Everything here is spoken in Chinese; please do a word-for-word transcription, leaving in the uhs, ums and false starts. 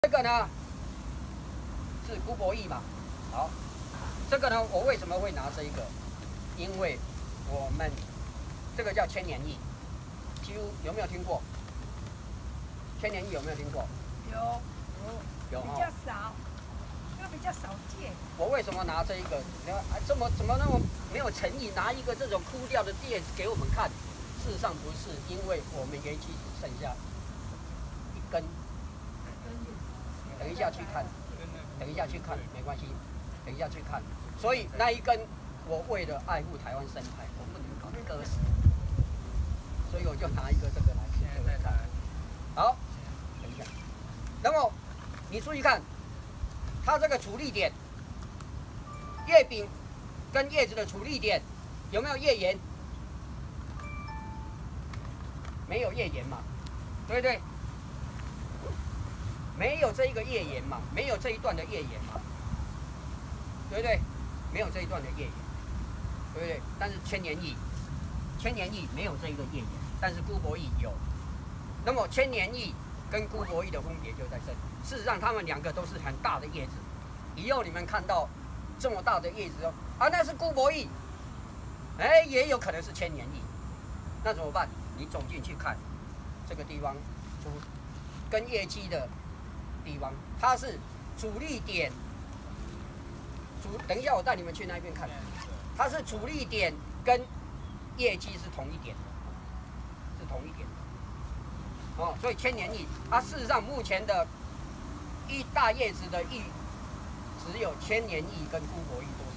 这个呢是辜博弈嘛？好，这个呢，我为什么会拿这一个？因为我们这个叫千年弈，几乎有没有听过？千年弈有没有听过？ 有有， 有比较少，这个比较少见。 我为什么拿这一个？你看，啊，这么怎么那么没有诚意，拿一个这种枯掉的叶子给我们看？事实上不是，因为我们园区只剩下一根。等一下去看，等一下去看，没关系，等一下去看。所以那一根，我为了爱护台湾生态，我不能把它割死，所以我就拿一个这个来给各位看。好，等一下。然后你注意看，它这个处理点，叶柄跟叶子的处理点有没有叶缘？没有叶缘嘛，对不对？没有这一个叶缘嘛，没有这一段的叶缘嘛，对不对？没有这一段的叶缘，对不对？但是千年弈，千年弈没有这一个叶缘，但是辜博弈有。那么千年弈跟辜博弈的分别就在这里。事实上，它们两个都是很大的叶子。以后你们看到这么大的叶子哦，啊，那是辜博弈，哎，也有可能是千年弈。那怎么办？你走进去看，这个地方，跟叶基的地方，它是主力点，主等一下我带你们去那边看，它是主力点跟业绩是同一点的，是同一点的，哦，所以千年弈，它事实上目前的一大叶子的弈，只有千年弈跟辜博弈多。